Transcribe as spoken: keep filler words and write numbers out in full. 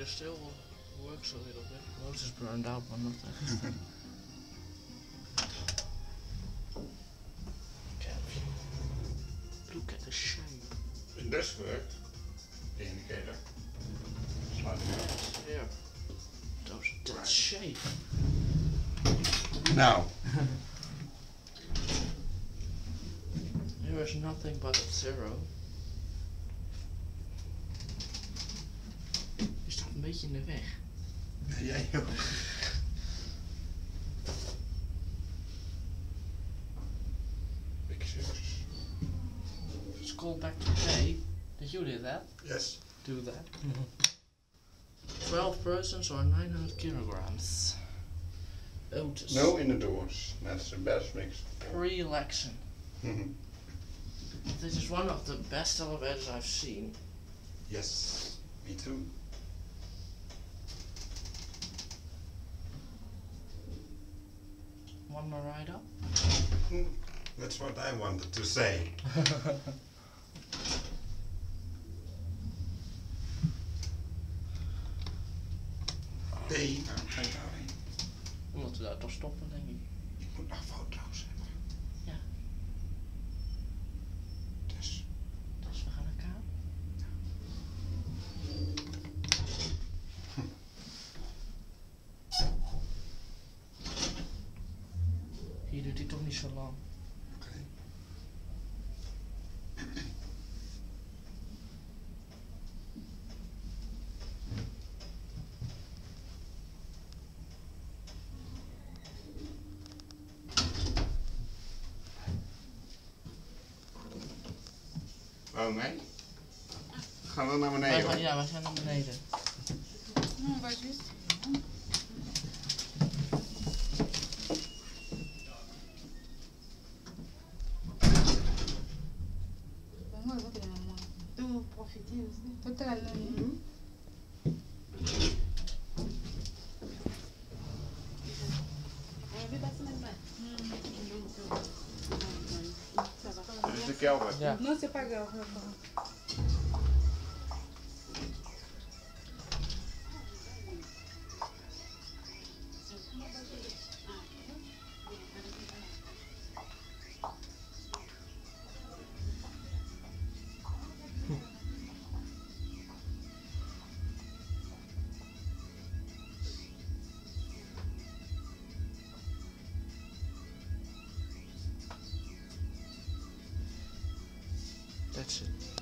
still works a little bit. Most is burned out, but not everything. Look at the shape. And this worked. The indicator. Slightly up. Here. Those, that Right. shape. Now. There is nothing but a zero. Je staat een beetje in de weg. Jij ook. Big six. Scroll back to play. Did you do that? Yes. Do that. twelve persons or nine hundred kilograms. Otis. No indoors. That's the best mix. Pre-election. This is one of the best elevators I've seen. Yes. Me too. One more ride up. Hmm. That's what I wanted to say. Nee, waarom ga je daarheen? Omdat we daar toch stoppen, denk ik. Ik moet nog foto's hebben. Ja. Dus. Dus we gaan naar Kaap. Hier duurt hij toch niet zo lang. Oké. Oh nee? Gaan we naar Wij beneden? gaan, hoor. ja, we gaan naar beneden. No, waar is het? Moi, je vois que les mamans, tout profiter aussi. Toi, t'as la langue. Dit is de kelder. Ja. Non, c'est pas grave. on va pas. That's it.